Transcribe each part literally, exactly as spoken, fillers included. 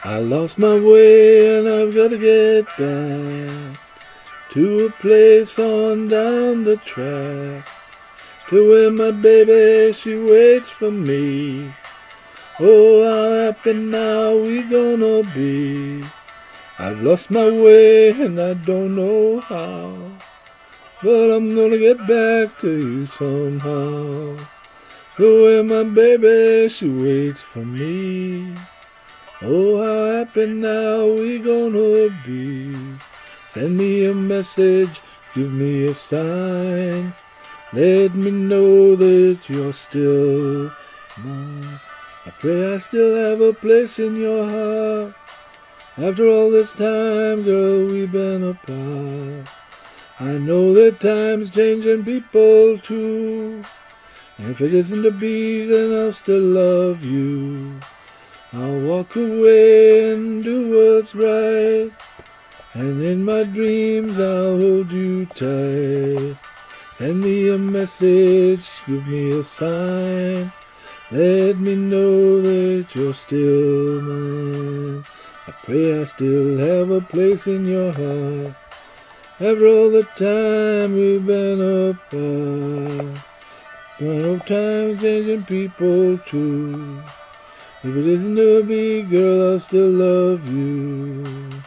I lost my way and I've got to get back to a place on down the track, to where my baby, she waits for me. Oh, how happy now we gonna be. I've lost my way and I don't know how, but I'm gonna get back to you somehow. To where my baby, she waits for me. Oh, how happy now we gonna be. Send me a message, give me a sign. Let me know that you're still mine. I pray I still have a place in your heart. After all this time, girl, we've been apart. I know that time's changing people too. And if it isn't to be, then I'll still love you. I'll walk away and do what's right, and in my dreams I'll hold you tight. Send me a message, give me a sign. Let me know that you're still mine. I pray I still have a place in your heart. After all the time we've been apart. No time changing people too. If it isn't to be, girl, I'll still love you.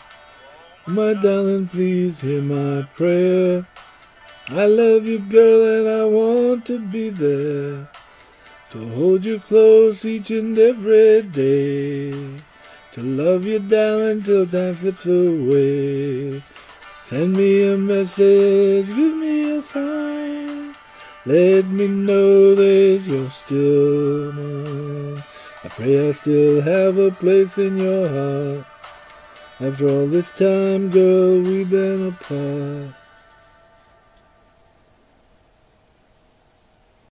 My darling, please hear my prayer. I love you, girl, and I want to be there, to hold you close each and every day, to love you, darling, till time slips away. Send me a message, give me a sign. Let me know that you're still mine. I pray I still have a place in your heart. After all this time, girl, we've been apart.